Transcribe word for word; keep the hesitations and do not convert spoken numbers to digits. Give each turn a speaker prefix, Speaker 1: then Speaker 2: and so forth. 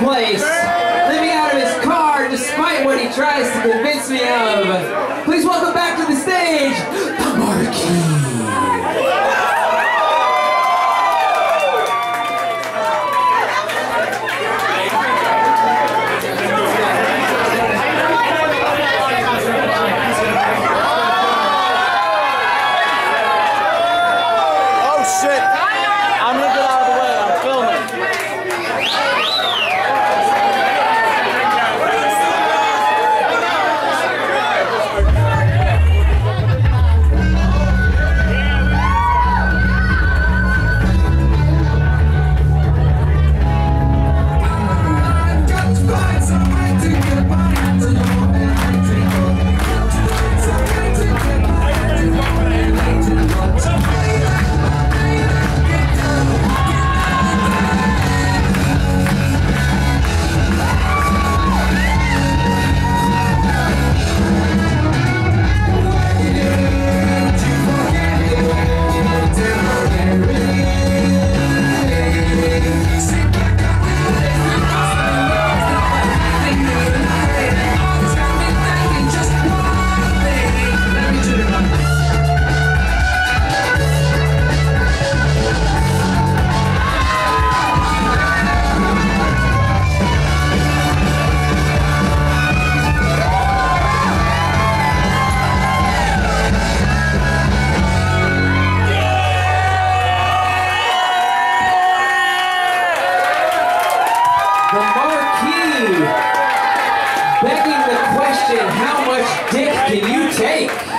Speaker 1: place, living out of his car despite what he tries to convince me of. Please welcome back to the stage, the Marquis. The Marquis, begging the question, how much dick can you take?